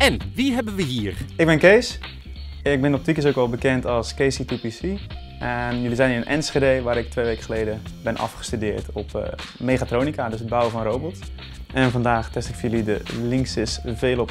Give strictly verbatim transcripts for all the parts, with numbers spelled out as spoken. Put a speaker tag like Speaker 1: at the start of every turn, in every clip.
Speaker 1: En wie hebben we hier?
Speaker 2: Ik ben Kees. Ik ben op Tychus ook wel bekend als Kees C twee P C. En jullie zijn hier in Enschede, waar ik twee weken geleden ben afgestudeerd op uh, mechatronica, dus het bouwen van robots. En vandaag test ik voor jullie de Linksys Velop.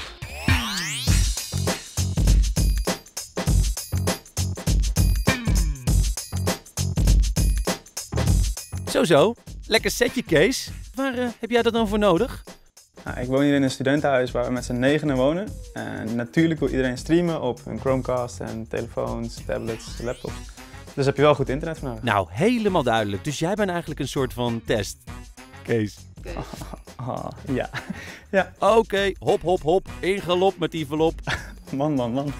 Speaker 1: Zo zo, lekker setje Kees. Waar uh, heb jij dat dan voor nodig?
Speaker 2: Nou, ik woon hier in een studentenhuis waar we met z'n negenen wonen. En natuurlijk wil iedereen streamen op hun Chromecast en telefoons, tablets, laptops. Dus heb je wel goed internet voor nodig.
Speaker 1: Nou, helemaal duidelijk. Dus jij bent eigenlijk een soort van test, Kees.
Speaker 2: Oh, oh, ja. ja.
Speaker 1: Oké, okay, hop hop hop, ingelop met die envelop.
Speaker 2: Man, man, man.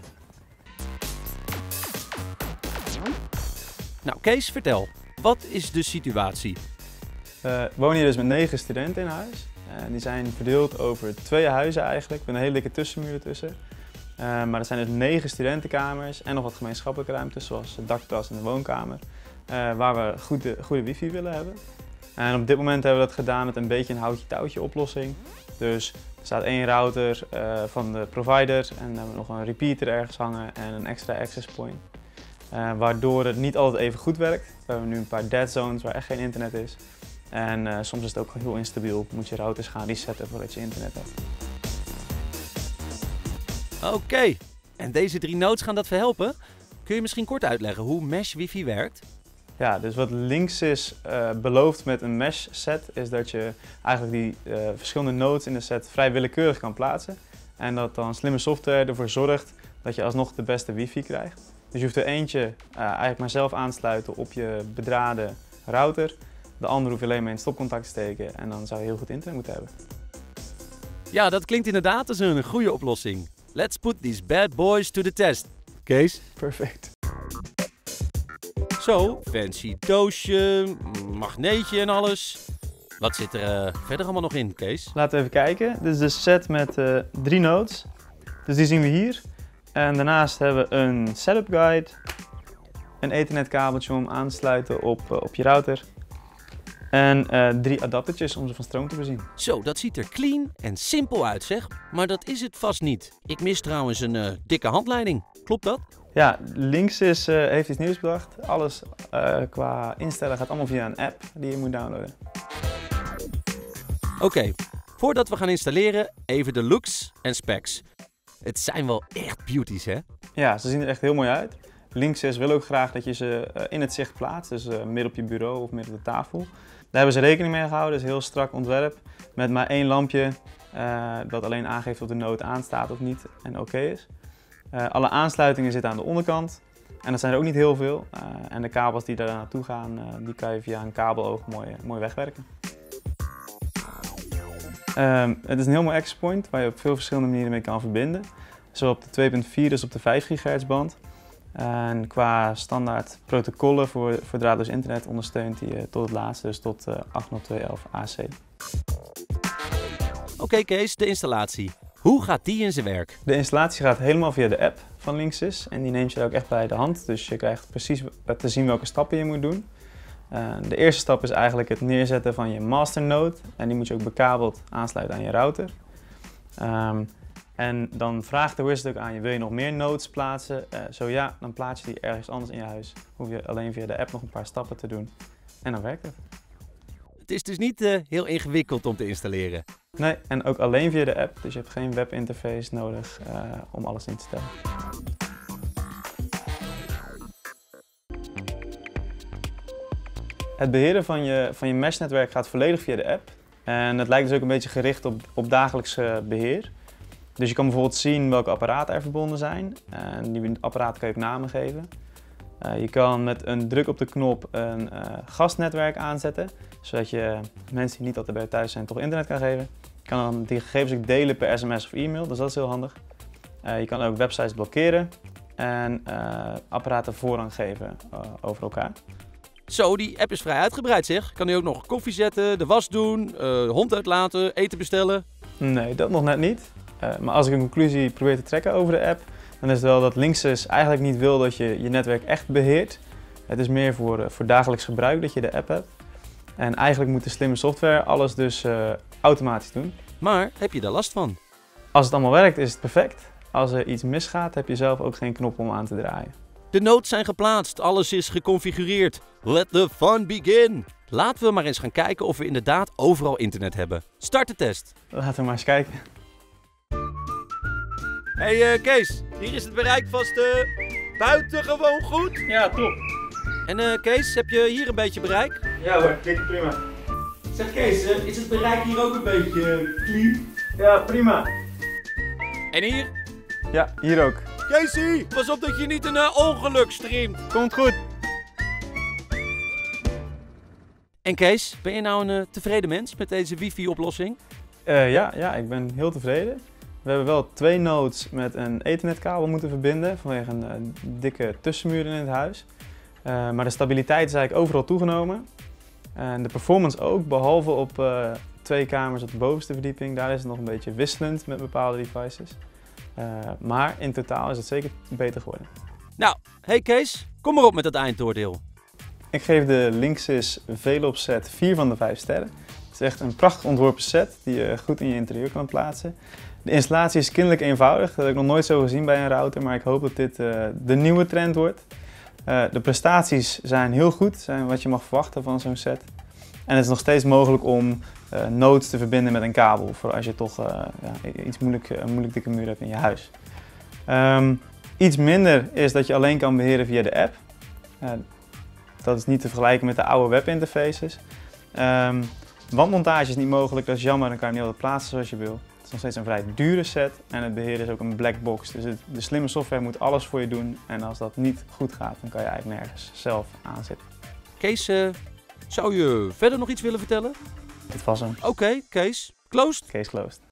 Speaker 1: Nou Kees, vertel. Wat is de situatie?
Speaker 2: Uh, we wonen hier dus met negen studenten in huis. Uh, die zijn verdeeld over twee huizen eigenlijk, met een hele dikke tussenmuur ertussen. Uh, maar er zijn dus negen studentenkamers en nog wat gemeenschappelijke ruimtes, zoals de dakterras en de woonkamer, uh, waar we goede, goede wifi willen hebben. En op dit moment hebben we dat gedaan met een beetje een houtje-touwtje oplossing. Dus er staat één router uh, van de provider en dan hebben we nog een repeater ergens hangen en een extra access point. Uh, waardoor het niet altijd even goed werkt. We hebben nu een paar dead zones waar echt geen internet is. En uh, soms is het ook heel instabiel. Moet je routers gaan resetten voordat je internet hebt.
Speaker 1: Oké, okay. En deze drie nodes gaan dat verhelpen? Kun je misschien kort uitleggen hoe mesh wifi werkt?
Speaker 2: Ja, dus wat Linksys uh, belooft met een mesh set is dat je eigenlijk die uh, verschillende nodes in de set vrij willekeurig kan plaatsen. En dat dan slimme software ervoor zorgt dat je alsnog de beste wifi krijgt. Dus je hoeft er eentje uh, eigenlijk maar zelf aan te sluiten op je bedraden router. De andere hoef je alleen maar in stopcontact te steken en dan zou je heel goed internet moeten hebben.
Speaker 1: Ja, dat klinkt inderdaad als een goede oplossing. Let's put these bad boys to the test. Kees?
Speaker 2: Perfect.
Speaker 1: Zo, fancy doosje, magneetje en alles. Wat zit er uh, verder allemaal nog in, Kees?
Speaker 2: Laten we even kijken. Dit is de set met uh, drie nodes. Dus die zien we hier. En daarnaast hebben we een setup guide, een ethernet kabeltje om aan te sluiten op, uh, op je router. En uh, drie adaptertjes om ze van stroom te voorzien.
Speaker 1: Zo, dat ziet er clean en simpel uit zeg. Maar dat is het vast niet. Ik mis trouwens een uh, dikke handleiding. Klopt dat?
Speaker 2: Ja, Linksys uh, heeft iets nieuws bedacht. Alles uh, qua instellen gaat allemaal via een app die je moet downloaden.
Speaker 1: Oké, okay. Voordat we gaan installeren, even de looks en specs. Het zijn wel echt beauties, hè?
Speaker 2: Ja, ze zien er echt heel mooi uit. Linksys wil ook graag dat je ze uh, in het zicht plaatst, dus uh, midden op je bureau of midden op de tafel. Daar hebben ze rekening mee gehouden, dus heel strak ontwerp. Met maar één lampje uh, dat alleen aangeeft of de node aanstaat of niet en oké okay is. Uh, alle aansluitingen zitten aan de onderkant en dat zijn er ook niet heel veel. Uh, en de kabels die daar naartoe gaan, uh, die kan je via een kabeloog mooi, mooi wegwerken. Um, het is een heel mooi access point waar je op veel verschillende manieren mee kan verbinden. Zowel op de twee punt vier als op de vijf gigahertz band. En qua standaard protocollen voor, voor draadloos internet ondersteunt hij uh, tot het laatste, dus tot uh, acht nul twee elf A C.
Speaker 1: Oké okay, Kees, de installatie. Hoe gaat die in zijn werk?
Speaker 2: De installatie gaat helemaal via de app van Linksys en die neemt je ook echt bij de hand. Dus je krijgt precies te zien welke stappen je moet doen. Uh, de eerste stap is eigenlijk het neerzetten van je masternode en die moet je ook bekabeld aansluiten aan je router. Um, en dan vraagt de wizard ook aan je, wil je nog meer nodes plaatsen? Uh, zo ja, dan plaats je die ergens anders in je huis. Hoef je alleen via de app nog een paar stappen te doen en dan werkt het.
Speaker 1: Het is dus niet uh, heel ingewikkeld om te installeren.
Speaker 2: Nee, en ook alleen via de app, dus je hebt geen webinterface nodig uh, om alles in te stellen. Het beheren van je, van je meshnetwerk gaat volledig via de app. En het lijkt dus ook een beetje gericht op, op dagelijks beheer. Dus je kan bijvoorbeeld zien welke apparaten er verbonden zijn. En die apparaten kan je ook namen geven. Uh, je kan met een druk op de knop een uh, gastnetwerk aanzetten. Zodat je mensen die niet altijd bij thuis zijn toch internet kan geven. Je kan dan die gegevens ook delen per sms of e-mail, dus dat is heel handig. Uh, je kan ook websites blokkeren en uh, apparaten voorrang geven uh, over elkaar.
Speaker 1: Zo, die app is vrij uitgebreid zeg. Kan hij ook nog koffie zetten, de was doen, uh, hond uitlaten, eten bestellen?
Speaker 2: Nee, dat nog net niet. Uh, maar als ik een conclusie probeer te trekken over de app, dan is het wel dat Linksys eigenlijk niet wil dat je je netwerk echt beheert. Het is meer voor, uh, voor dagelijks gebruik dat je de app hebt. En eigenlijk moet de slimme software alles dus uh, automatisch doen.
Speaker 1: Maar heb je daar last van?
Speaker 2: Als het allemaal werkt is het perfect. Als er iets misgaat heb je zelf ook geen knop om aan te draaien.
Speaker 1: De nodes zijn geplaatst, alles is geconfigureerd. Let the fun begin! Laten we maar eens gaan kijken of we inderdaad overal internet hebben. Start de test.
Speaker 2: Laten we maar eens kijken.
Speaker 1: Hey uh, Kees, hier is het bereik vast uh, buitengewoon goed.
Speaker 2: Ja, top.
Speaker 1: En uh, Kees, heb je hier een beetje bereik?
Speaker 2: Ja hoor, kijk, prima.
Speaker 1: Zeg Kees, uh, is het bereik hier ook een beetje uh, clean?
Speaker 2: Ja, prima.
Speaker 1: En hier?
Speaker 2: Ja, hier ook.
Speaker 1: Casey, pas op dat je niet een uh, ongeluk streamt.
Speaker 2: Komt goed.
Speaker 1: En Kees, ben je nou een uh, tevreden mens met deze wifi-oplossing?
Speaker 2: Uh, ja, ja, ik ben heel tevreden. We hebben wel twee nodes met een ethernetkabel moeten verbinden vanwege een uh, dikke tussenmuur in het huis. Uh, maar de stabiliteit is eigenlijk overal toegenomen. En de performance ook, behalve op uh, twee kamers op de bovenste verdieping. Daar is het nog een beetje wisselend met bepaalde devices. Uh, maar in totaal is het zeker beter geworden.
Speaker 1: Nou, hey Kees, kom maar op met het eindoordeel.
Speaker 2: Ik geef de Linksys Velox set vier van de vijf sterren. Het is echt een prachtig ontworpen set die je goed in je interieur kan plaatsen. De installatie is kinderlijk eenvoudig, dat heb ik nog nooit zo gezien bij een router, maar ik hoop dat dit uh, de nieuwe trend wordt. Uh, de prestaties zijn heel goed, zijn wat je mag verwachten van zo'n set. En het is nog steeds mogelijk om uh, nodes te verbinden met een kabel, voor als je toch uh, ja, iets moeilijk, een moeilijk dikke muur hebt in je huis. Um, iets minder is dat je alleen kan beheren via de app. Uh, dat is niet te vergelijken met de oude webinterfaces. Um, wandmontage is niet mogelijk, dat is jammer, dan kan je niet altijd plaatsen zoals je wil. Het is nog steeds een vrij dure set en het beheer is ook een black box. Dus het, de slimme software moet alles voor je doen en als dat niet goed gaat, dan kan je eigenlijk nergens zelf aanzetten.
Speaker 1: Kees, uh, zou je verder nog iets willen vertellen?
Speaker 2: Dit was hem.
Speaker 1: Oké, okay, Kees, closed.
Speaker 2: Case closed.